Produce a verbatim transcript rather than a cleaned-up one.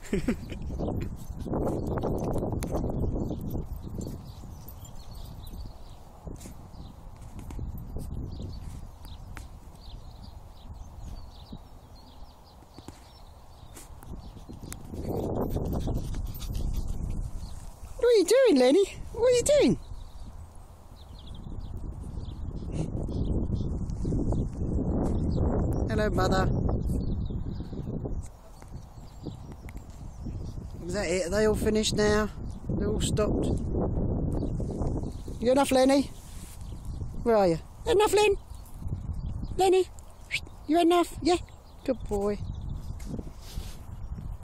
What are you doing, Lenny? What are you doing? Hello, mother. Is that it? Are they all finished now? They're all stopped? You enough, Lenny? Where are you? Enough, Len? Lenny? You enough? Yeah? Good boy.